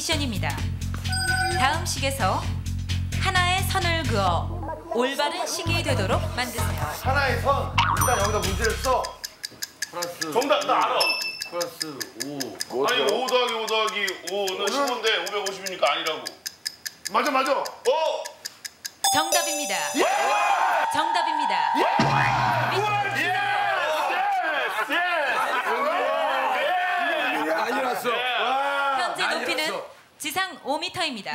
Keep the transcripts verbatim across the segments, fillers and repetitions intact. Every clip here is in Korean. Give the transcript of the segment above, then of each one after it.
미션입니다. 다음 식에서 하나의 선을 그어 올바른 식이 되도록 만드세요. 하나의 선. 일단 여기다 문제를 써. 플러스 정답 나 알아. 플러스 오. 뭐 아니 오 더하기 오 더하기 오는 십오인데 오백오십이니까 아니라고. 맞아 맞아. 어? 정답입니다. 정답입니다. 많이 났어. 현재 높이는 지상 오 미터입니다.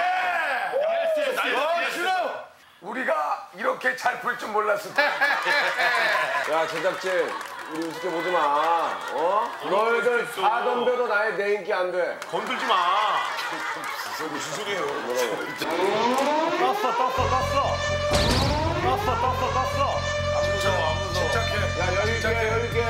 우리가 이렇게 잘 풀 줄 몰랐을 때. 야 제작진, 우리 우습게 보지 마. 어? 너희들 사던 배도 나의 내 인기 안 돼. 건들지 마. 무슨 소리예요? 뭐라고? 떴어 떴어 떴어. 떴어 떴어 떴어. 안 무서워 안 무서워. 침착해. 야 여유 있게 여유 있게.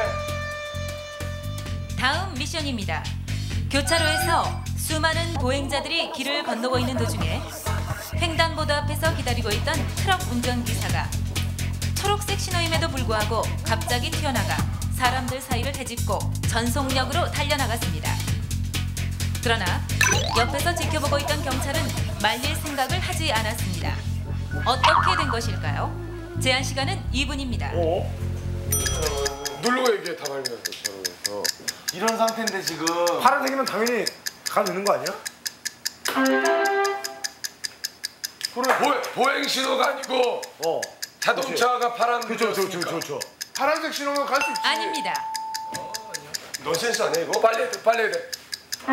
다음 미션입니다. 교차로에서 수많은 보행자들이 길을 건너고 있는 도중에 횡단보도 앞에서 기다리고 있던 트럭 운전기사가 초록색 신호임에도 불구하고 갑자기 튀어나가 사람들 사이를 헤집고 전속력으로 달려나갔습니다. 그러나 옆에서 지켜보고 있던 경찰은 말릴 생각을 하지 않았습니다. 어떻게 된 것일까요? 제한 시간은 이 분입니다. 어? 누르고 얘기해 다 말면. 어. 이런 상태인데 지금. 파란색이면 당연히 가 넣는 거 아니야? 그래. 보, 보행 신호가 아니고 어. 자동차가 파란. 그렇죠 그렇죠 그렇죠. 파란색 신호면 갈 수 있지. 아닙니다. 넌센스 아니야 이거? 빨리 해야 돼 빨리 해야 돼.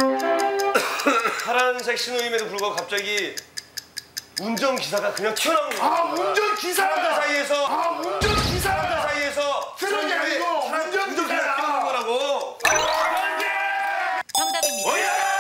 파란색 신호임에도 불구하고 갑자기 운전기사가 그냥 튀어나온 거야. 아 운전기사. 사람들 사이에서 아 운전기사. 사람들 사이에서 트럭이 아니고 운전기사야. 튀어나온 거라고. 정답입니다.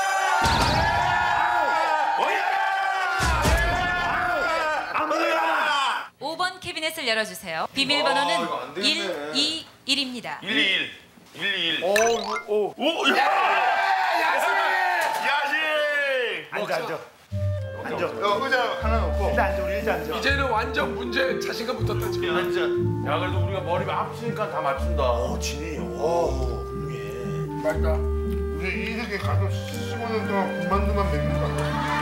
오 번 캐비넷을 열어주세요. 비밀번호는 일 이 일입니다. 일이일. 일이일. 오 오. 오 야! 야식! 야식! 앉아 앉아. 앉아. 어, 의자 하나 놓고. 일단 앉아 우리 일단 앉아. 이제는 완전 문제 자신감 붙었다 지금. 앉아. 야 그래도 우리가 머리 합치니까 다 맞춘다. 어 진이. 오 훌륭해. 맞다. 우리 이렇게 가서 십오 년 동안 군만두만 먹는 거 아니야?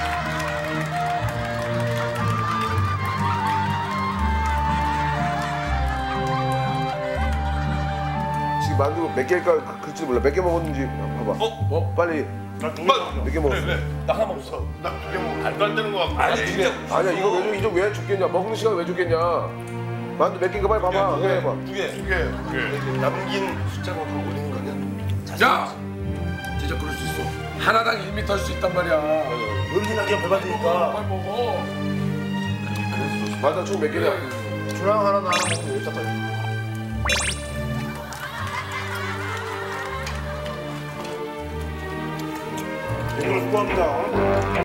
지금 만두 몇 개일까 글지 몰라. 몇 개 먹었는지 봐봐. 어? 뭐? 빨리 나두 개. 몇 개 먹었어? 나 하나 먹었어. 나 두 개 먹었어. 말도 안 되는 거 같고. 아니 진짜 아니야 이거 왜 줘? 이거 왜 줬겠냐? 먹는 시간 왜 줬겠냐? 만두 몇 개인가 빨리 봐봐. 두 개, 해봐. 두 개. 두 개. 두 개. 남긴 숫자로 다 올리는 거 아니야? 야! 진짜 그럴 수 있어. 하나당 일 미터 할 수 있단 말이야. 은근하게 배받으니까. 빨리 먹어. 만두 총 몇 개냐? 주랑 하나 나 하나 먹으면 여기다 빨리. 오늘 수고합니다.